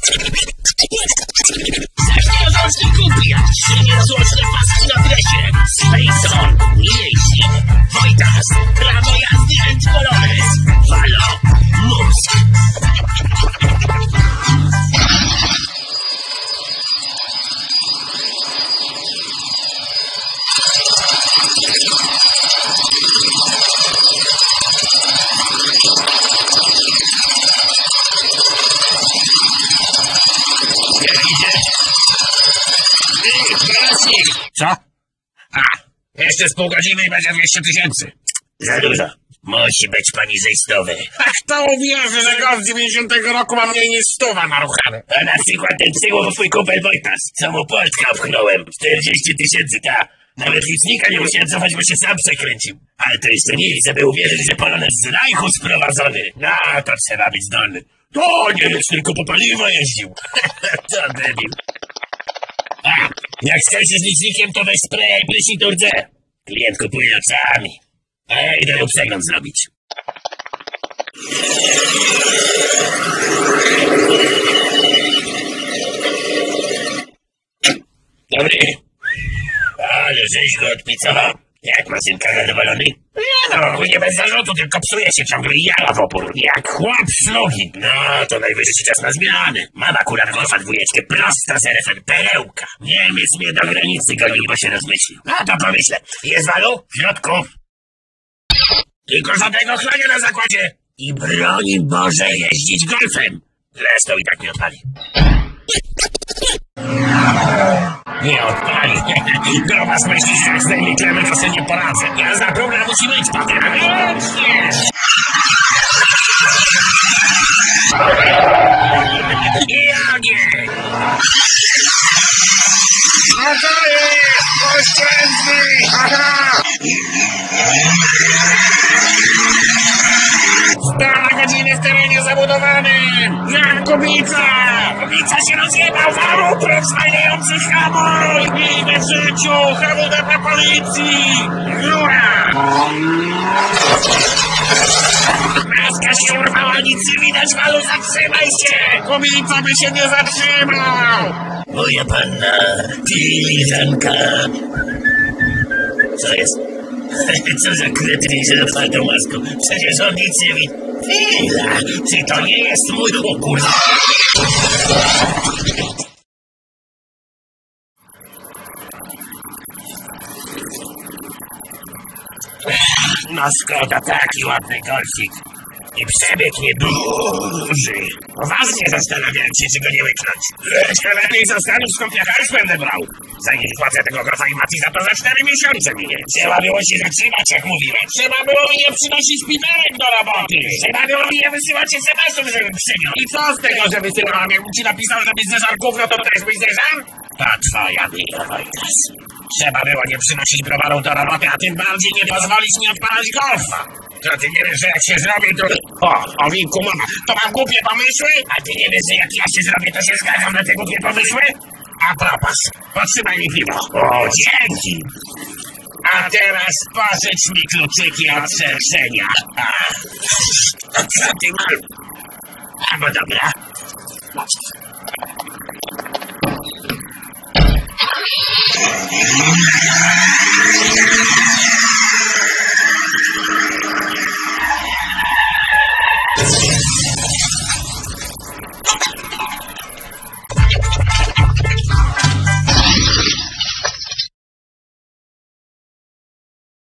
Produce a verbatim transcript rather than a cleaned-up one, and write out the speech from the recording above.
Zaśniażący kupiak, trzy niezłożne paski na dresie. Space On, Mniejsi, Wojtas, prawo jazdy and Polonez. Walo, mózg. Co? A, jeszcze z pół godziny i będzie dwieście tysięcy. Za dużo. Musi być poniżejstowy. A kto uwierzy, że go z dziewięćdziesiątego roku ma mniej niż stuwa na ruchany? A na przykład ten psyłowo twój kumpel Wojtas, co mu Polska obchnąłem. czterdzieści tysięcy, ta. Nawet licznika nie musiałem cofać, bo się sam przekręcił. Ale to jeszcze nic, żeby uwierzyć, że Polonez z Reichu sprowadzony. No, to trzeba być zdolny. To nie jest tylko po paliwo jeździł. To debil. A, jak skończysz licznikiem, to weź spraya i pryśnij tu rdze. Klient kupuje oczami. A ja idę mu przegląd zrobić. Dobry. Ale żeś go odpicował. Jak maszynka zadowolony? Nie no, nie bez zarzutu, tylko psuje się ciągle i jara w opór. Jak chłop szlugi. No, to najwyższy czas na zmiany. Mam akurat golfa dwójeczkę prosta z R F N, perełka. Niemiec mnie do granicy gonił, bo się rozmyślił. No to pomyślę. Jest walu? W środku. Tylko żadnego chlania na zakładzie. I broni Boże jeździć golfem. Zresztą i tak nie odpali. Nie odpali. Grobas myślisz, że jak zdejmie klemę, to sobie nie poradzę. Jazda próbna musi być, papier. Ręcznie! I ogień! No to jest! Oszczędny! Aha! sto na godzinę w terenie zabudowanym! Jak kubica! Kubica się rozjebał! Waru, prócz znajdujących hamuj! Nigdy w życiu! Hamulę dla policji! Jura! Maska się urwała, nic nie widać, Walu, zatrzymaj się! Kubica by się nie zatrzymał! Moja panna, filiżanka! Co jest? Co za kretyn z otwartą maską? Przecież on nic nie widzi. Chwila! Czy to nie jest mój układ? No szkoda, taki ładny golfik. I przebieg nieduży. Poważnie zastanawiam się, czy go nie łyknąć. Jeszcze lepiej zastanów, skąd ja hajs będę brał. Zanim płacę tego golfa i Mati za to za cztery miesiące minie. Trzeba było się zatrzymać, jak mówiłem. Trzeba było mi nie przynosić piperek do roboty. Trzeba było mi nie wysyłać es em esów, żebym przyniósł. I co z tego, że wysyłam? Jakbym ci napisał, żebyś zeżar gówno, to też byś zeżar? To twoja wina, Wojtas. Trzeba było nie przynosić browarów do roboty, a tym bardziej nie pozwolić mi odpalać golfa. To ty nie wiesz, że jak się zrobię, to... O, o winku mowa. To mam głupie pomysły? A ty nie wiesz, że jak ja się zrobię, to się zgadzam na te głupie pomysły? A propos, potrzymaj mi piwo. O, dzięki. A teraz pożycz mi kluczyki od szerszenia. A, co ty mam? A, bo dobra.